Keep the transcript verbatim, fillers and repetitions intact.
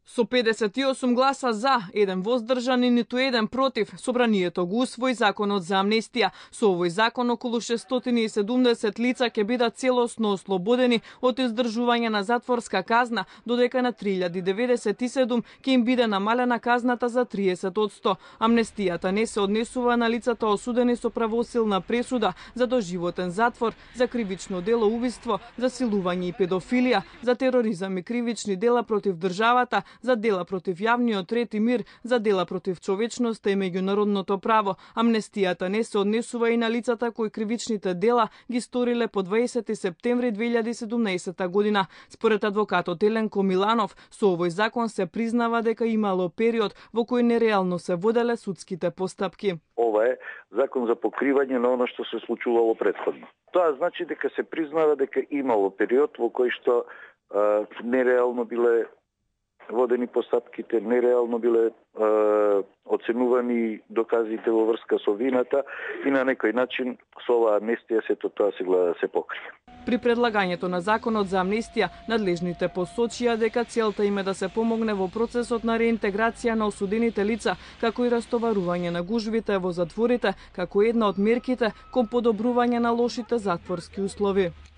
Со педесет и осум гласа за, еден воздржан и ниту еден против, собранието го усвои законот за амнестија. Со овој закон околу шестстотини и седумдесет лица ќе бидат целосно ослободени од издржување на затворска казна, додека на три илјади деветдесет и седум ќе им биде намалена казната за триесет одсто. Амнестијата не се однесува на лицата осудени со правосилна пресуда за доживотен затвор, за кривично дело убиство, за силување и педофилија, за тероризам и кривични дела против државата, за дела против јавниот ред и мир, за дела против човечноста и меѓународното право. Амнестијата не се однесува и на лицата кои кривичните дела ги сториле по дваесети септември две илјади и седумнаесета година. Според адвокатот Еленко Миланов, со овој закон се признава дека имало период во кој нереално се воделе судските постапки. Ова е закон за покривање на оно што се случувало претходно. Тоа значи дека се признава дека имало период во кој што а, нереално биле водени постапките, нереално биле е, оценувани доказите во врска со вината и на некој начин со оваа амнестија сето тоа се гледа да се покрие. При предлагањето на законот за амнестија, надлежните посочија дека целта им е да се помогне во процесот на реинтеграција на осудените лица, како и растоварување на гужвите во затворите, како една од мерките кон подобрување на лошите затворски услови.